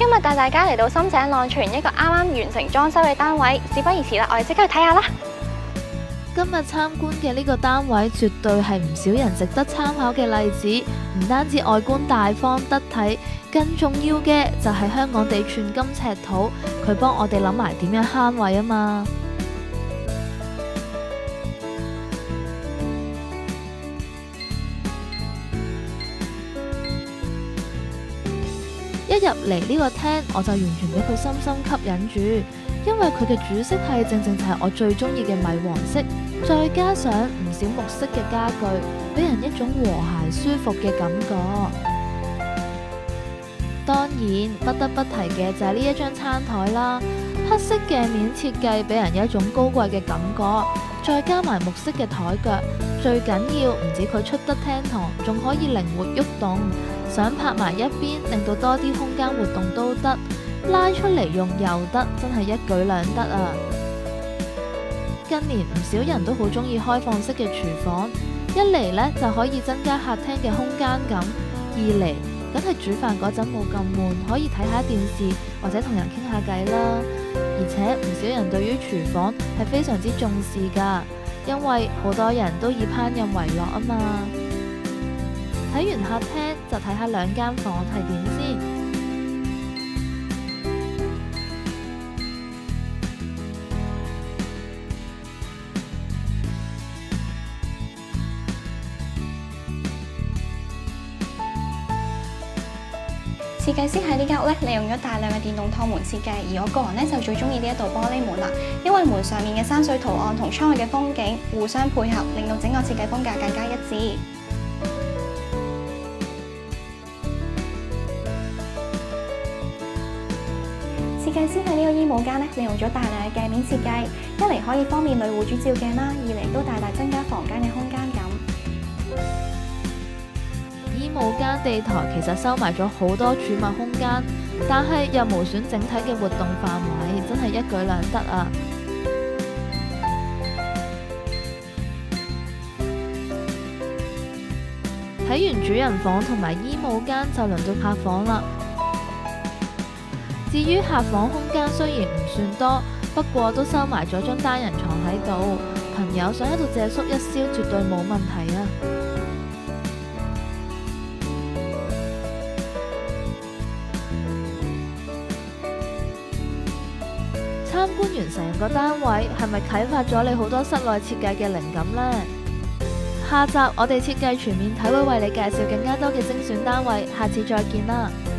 今日帶大家嚟到深井朗泉一個啱啱完成裝修嘅單位，事不宜遲啦，我哋即刻去睇下啦。 今日參觀嘅呢個單位絕對係唔少人值得參考嘅例子，唔單止外觀大方得體，更重要嘅就係香港地寸金尺土，佢幫我哋諗埋點樣慳位啊嘛。一入嚟呢個廳，我就完全俾佢深深吸引住，因為佢嘅主色係正正就係我最中意嘅米黃色，再加上唔少木色嘅家具，俾人一種和諧舒服嘅感覺。當然不得不提嘅就係呢一張餐台啦，黑色鏡面設計俾人一種高貴嘅感覺，再加埋木色嘅台腳，最緊要唔止佢出得廳堂，仲可以靈活喐動。想拍埋一邊，令到多啲空間活動都得，拉出嚟用又得，真係一舉兩得啊！近年唔少人都好中意開放式嘅廚房，一嚟呢就可以增加客廳嘅空間感，二嚟梗係煮飯嗰陣冇咁悶，可以睇下電視或者同人傾下偈啦。而且唔少人對於廚房係非常之重視㗎，因為好多人都以烹飪為樂啊嘛。睇完客廳就睇下兩間房係點先。 設計師喺呢間屋咧，利用咗大量嘅電動趟門設計，而我個人咧就最中意呢一道玻璃門啦，因為門上面嘅山水圖案同窗外嘅風景互相配合，令到整個設計風格更加一致。設計師喺呢個衣帽間咧，利用咗大量嘅鏡面設計，一嚟可以方便女戶主照鏡啦，二嚟都大大增加房間嘅空間感。 衣帽間地台其實收埋咗好多儲物空間，但係又無損整體嘅活動範圍，真係一舉兩得啊！睇完主人房同埋衣帽間，就輪到客房啦。至於客房空間雖然唔算多，不過都收埋咗張單人床喺度，朋友想喺度借宿一宵絕對冇問題啊！參觀完成個單位，係咪啟發咗你好多室內設計嘅靈感呢？下集我哋設計全面睇會為你介紹更加多嘅精選單位，下次再見啦！